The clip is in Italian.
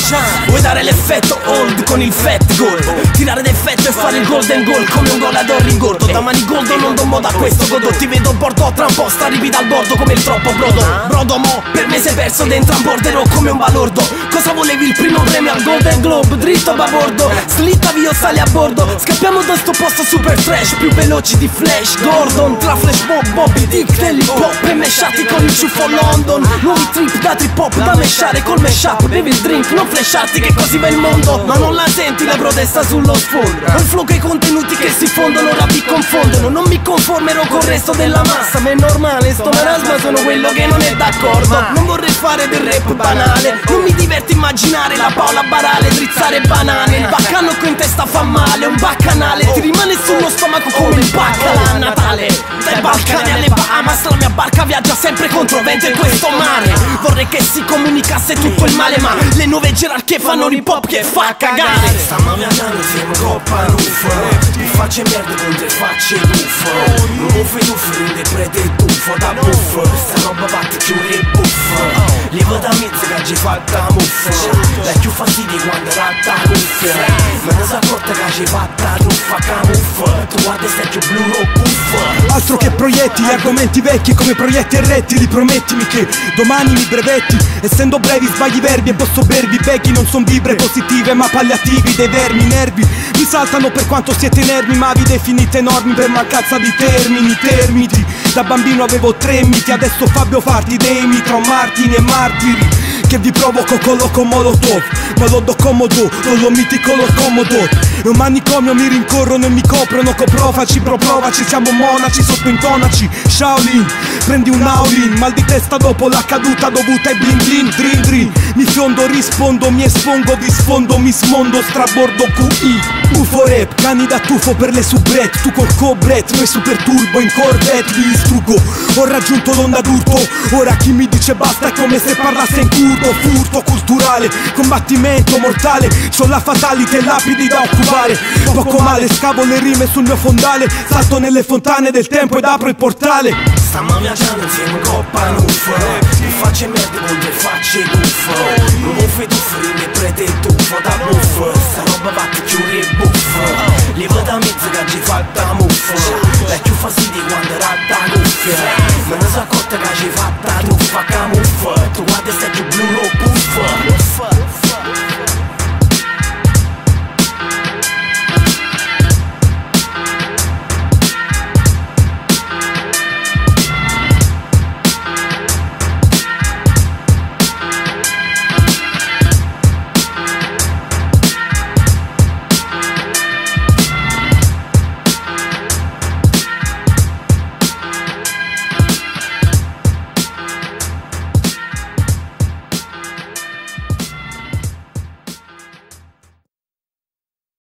Parmigiano. Vuoi dare l'effetto old con il fat gold, tirare d'effetto e fare il golden goal come un goleador rigordo. Da mani goldo non do moda a questo godo, ti vedo bordo tra un po', arrivi dal bordo come il troppo brodo. Brodo mo, per me sei perso dentro un borderò come un balordo. Cosa volevi il primo premio al Golden Globe? Dritto a bordo, slitta via o sali a bordo. Scappiamo da sto posto super trash, più veloci di Flash Gordon. Tra Flash Mob, Bobby Dick, dell'hip hop e mesciati con il ciuffo London. Nuovi trip da trip hop da mesciare col mashup. Bevi il drink, non flasharti che così va il mondo. Ma non la senti la protesta sullo sfondo, ho il flow che i contenuti che si fondono, ora vi confondono. Non mi conformerò col resto della massa, ma è normale, sto marasma, sono quello che non è d'accordo. Non vorrei fare del rap banale, non mi diverte immaginare la Paola Barale drizzare banane. Il baccano in testa fa male, un baccanale ti rimane sullo stomaco come il baccalà a Natale. Dai Balcani alle Bahamas la mia barca viaggia sempre contro vento in questo mare. Vorrei che si comunicasse tutto il male, ma le nuove gerarchie fanno l'hip hop che fa cagare. Stiamo viaggiando insieme coppa ruffa, mi faccio merda con te facce buffo. Non mi fai tuffo, non te prete tuffo da buffo. Questa roba batte più e buffa. Levo da mezzo che ci fatta muffa. La più fastidio quando ratta cuffia. Ma non si accorta che ci fatta tuffa camuffa. Tu guarda stai più blu o buffa. Altro che proiettili, argomenti vecchi come proietti e rettili. Promettimi che domani mi brevetti. Essendo brevi sbagli verbi e posso bervi becchi. Non son vibre positive ma palliativi dei vermi. Nervi mi saltano per quanto siete inermi, ma vi definite enormi per mancanza di termini. Termiti, da bambino avevo tremiti, adesso Fabio Farti dei mitra, martiri e martiri che vi provoco con Molotov. Ma lo do comodo, lo mitico lo comodo. E un manicomio mi rincorrono e mi coprono. Coprofaci, provaci, siamo monaci sotto intonaci. Shaolin, prendi un Aulin, mal di testa dopo la caduta dovuta ai blin blin. Drin drin, mi fiondo, rispondo, mi espongo, vi sfondo, mi smondo, strabordo QI. UFO rap, cani da tufo per le subret. Tu col cobret, noi super turbo in Corvette. Vi distruggo, ho raggiunto l'onda d'urto. Ora chi mi dice basta è come se parlasse in curdo. Furto culturale, combattimento mortale. C'ho la fatality e lapidi da occupare. Poco male, scavo le rime sul mio fondale. Salto nelle fontane del tempo ed apro il portale. Stiamo viaggiando insieme coppa ruffa, mi faccio merda con te facce buffo. Non mi fai tuffo, rime prete tuffo da buffo. Sta roba batte più e buffa. Levo da mezzo che ci fatta muffa. La più fastidio quando ratta cuffia. Ma non si accorta che ci fatta tuffa camuffa. Tu guarda stai più blu o buffa.